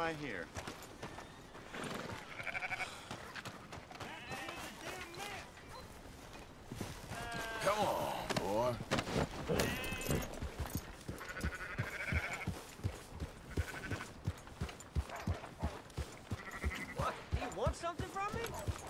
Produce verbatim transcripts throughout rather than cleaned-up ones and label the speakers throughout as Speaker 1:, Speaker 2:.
Speaker 1: right here.
Speaker 2: Come on, boy.
Speaker 3: What? Do you want something from me?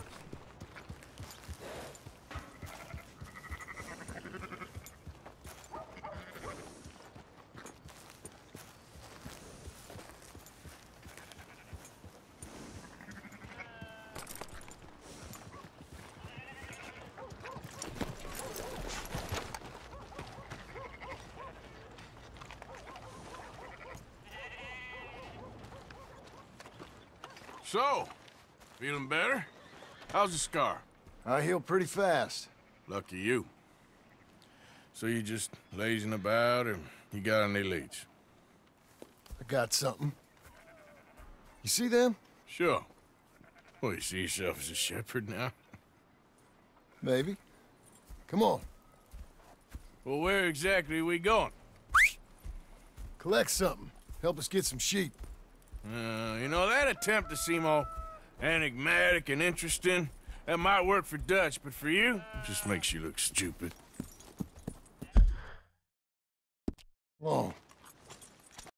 Speaker 2: So, feeling better? How's the scar?
Speaker 4: I heal pretty fast.
Speaker 2: Lucky you. So you just lazing about, or you got any leads?
Speaker 4: I got something. You see them?
Speaker 2: Sure. Well, you see yourself as a shepherd now?
Speaker 4: Maybe. Come on.
Speaker 2: Well, where exactly are we going?
Speaker 4: Collect something. Help us get some sheep.
Speaker 2: Uh, you know, that attempt to seem all enigmatic and interesting, that might work for Dutch, but for you, it just makes you look stupid.
Speaker 4: Oh.